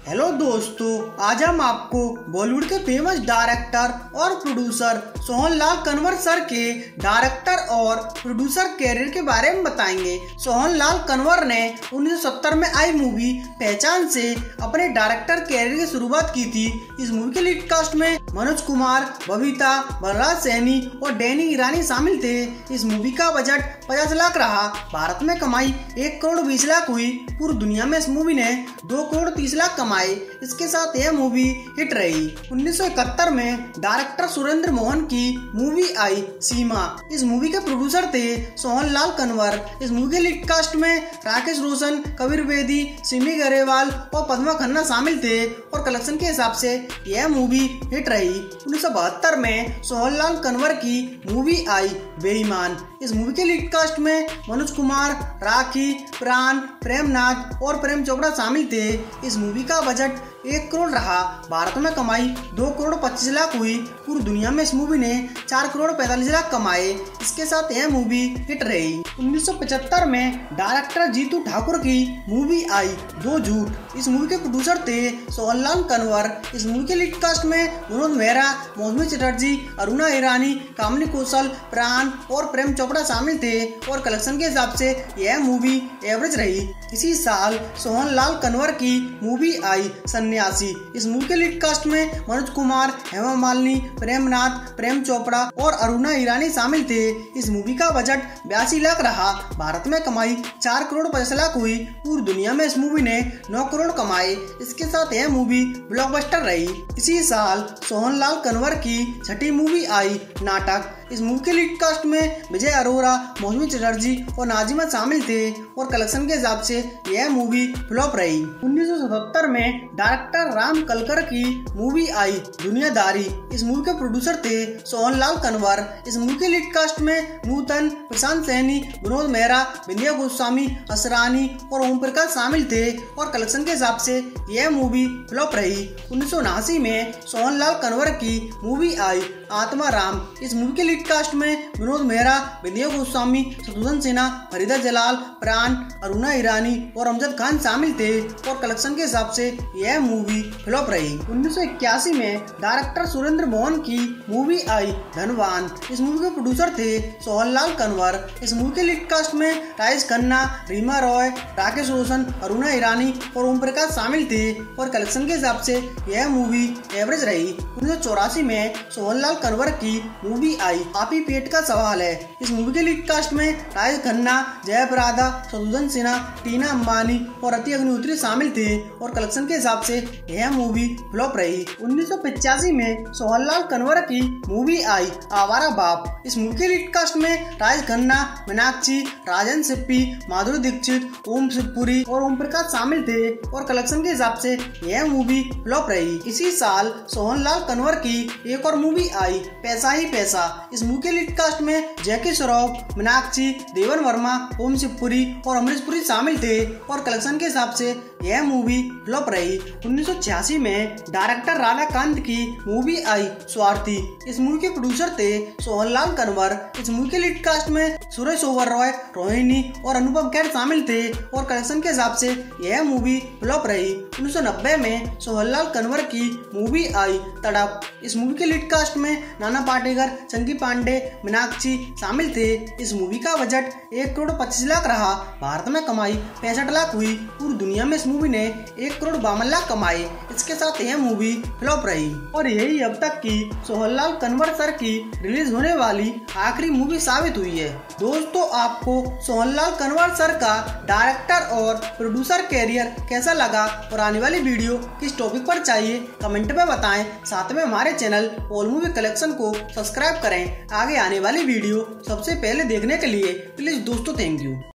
Hello दोस्तों, आज हम आपको बॉलीवुड के फेमस डायरेक्टर और प्रोड्यूसर सोहन लाल कन्वर सर के डायरेक्टर और प्रोड्यूसर कैरियर के बारे में बताएंगे। सोहन लाल कन्वर ने 1970 में आई मूवी पहचान से अपने डायरेक्टर कैरियर की शुरुआत की थी। इस मूवी के लीड कास्ट में मनोज कुमार, बबीता, बलराज सैनी और डैनी ईरानी शामिल थे। इस मूवी का बजट 50 लाख रहा। भारत में कमाई 1 करोड़ 20 लाख हुई। पूरी दुनिया में इस मूवी ने 2 करोड़ 30 लाख कमाए। इसके साथ यह मूवी हिट रही। 1971 में डायरेक्टर सुरेंद्र मोहन की मूवी आई सीमा। इस मूवी के प्रोड्यूसर थे सोहन लाल कन्वर। इस मूवी के लीड कास्ट में राकेश रोशन, कबीर बेदी, सिमी गरेवाल और पद्मा खन्ना शामिल थे और कलेक्शन के हिसाब से यह मूवी हिट रही। 1972 में सोहन लाल कन्वर की मूवी आई बेईमान। इस मूवी के लीड कास्ट में मनोज कुमार, राखी, प्राण, प्रेमनाथ और प्रेम चोपड़ा शामिल थे। इस मूवी का बजट 1 करोड़ रहा। भारत में कमाई 2 करोड़ 25 लाख हुई। पूरी दुनिया में इस मूवी ने 4 करोड़ 45 लाख कमाए। इसके साथ यह मूवी हिट रही। 1975 में डायरेक्टर जीतू ठाकुर की मूवी आई दो झूठ। इस मूवी के प्रोड्यूसर थे सोहन लाल कन्वर। इस मूवी के लीड कास्ट में मनोज मेहरा, मौसमी चटर्जी, अरुणा ईरानी, कामिनी कौशल, प्राण और प्रेम चोपड़ा शामिल थे और कलेक्शन के हिसाब से यह मूवी एवरेज रही। इसी साल सोहन लाल कन्वर की मूवी आई सन्यासी। इस मूवी के लीड कास्ट में मनोज कुमार, हेमा मालिनी, प्रेमनाथ, प्रेम चोपड़ा और अरुणा ईरानी शामिल थे। इस मूवी का बजट 82 लाख रहा। भारत में कमाई 4 करोड़ 50 लाख हुई। पूरी दुनिया में इस मूवी ने 9 करोड़ कमाए। इसके साथ यह मूवी ब्लॉकबस्टर रही। इसी साल सोहन लाल कन्वर की छठी मूवी आई नाटक। इस मूवी के लीड कास्ट में विजय अरोरा, मौसमी चटर्जी और नाजिमा शामिल थे और कलेक्शन के हिसाब से यह मूवी फ्लॉप रही। 1977 में डायरेक्टर राम कलकर की मूवी आई दुनियादारी। इस मूवी के प्रोड्यूसर थे सोहन लाल कन्वर। इस मूवी के लीड कास्ट में नूतन, प्रशांत सैनी, विनोद मेहरा, विंध्या गोस्वामी, असरानी और ओम प्रकाश शामिल थे और कलेक्शन के हिसाब से यह मूवी फ्लॉप रही। 1979 में सोहन लाल कन्वर की मूवी आई आत्मा राम। इस मूवी के लीड कास्ट में विनोद मेहरा, विंध्या गोस्वामी, शत्रुघ्न सिन्हा, फरीदा जलाल, प्राण, अरुणा ईरानी और अमजद खान शामिल थे और कलेक्शन के हिसाब से यह मूवी फ्लॉप रही। 1981 में डायरेक्टर सुरेंद्र मोहन की मूवी आई धनवान। इस मूवी के प्रोड्यूसर थे सोहन लाल कन्वर। इस मूवी के लीड कास्ट में राजेश खन्ना, रीमा रॉय, राकेश रोशन, अरुणा ईरानी और ओम प्रकाश शामिल थे और कलेक्शन के हिसाब से यह मूवी एवरेज रही। 1984 में सोहन लाल कन्वर की मूवी आई आप ही पेट का सवाल है। इस मूवी के लीड कास्ट में राजेश खन्ना, जयप्रदा, शत्रुघ्न सिन्हा, टीना अंबानी और रति अग्निहोत्री शामिल थे और कलेक्शन के हिसाब से यह मूवी फ्लॉप रही। 1985 में सोहन लाल कन्वर की मूवी आई आवारा बाप। इस मूवी के लीड कास्ट में राजेश खन्ना, मीनाक्षी, राजन सिप्पी, माधुरी दीक्षित, ओम शिवपुरी और ओम प्रकाश शामिल थे और कलेक्शन के हिसाब से यह मूवी फ्लॉप रही। इसी साल सोहन लाल कन्वर की एक और मूवी आई पैसा ही पैसा। इस मूवी के लीड कास्ट में जैकी श्रॉफ, मीनाक्षी, देवन वर्मा, ओम शिवपुरी और अमरीश पुरी शामिल थे और कलेक्शन के हिसाब से यह मूवी फ्लॉप रही। 1986 में डायरेक्टर राधाकांत की मूवी आई स्वार्थी। इस मूवी के प्रोड्यूसर थे सोहन लाल कन्वर। इस मूवी के लीड कास्ट में सुरेश ओबेरॉय, रोहिणी और अनुपम खेर शामिल थे और कलेक्शन के हिसाब से यह मूवी फ्लॉप रही। 1990 में सोहन लाल कन्वर की मूवी आई तड़प। इस मूवी के लीड कास्ट में नाना पाटेकर, चंकी पांडे, मीनाक्षी शामिल थे। इस मूवी का बजट 1 करोड़ 25 लाख रहा। भारत में कमाई 65 लाख हुई। पूरी दुनिया में इस मूवी ने 1 करोड़ 52 लाख कमाए। इसके साथ यह मूवी फ्लॉप रही। और यही अब तक की सोहन लाल कन्वर सर की रिलीज होने वाली आखिरी मूवी साबित हुई है। दोस्तों, आपको सोहन लाल कन्वर सर का डायरेक्टर और प्रोड्यूसर कैरियर कैसा लगा और आने वाली वीडियो किस टॉपिक पर चाहिए कमेंट में बताएं। साथ में हमारे चैनल ऑल मूवी कलेक्शन को सब्सक्राइब करें। आगे आने वाली वीडियो सबसे पहले देखने के लिए प्लीज दोस्तों थैंक यू।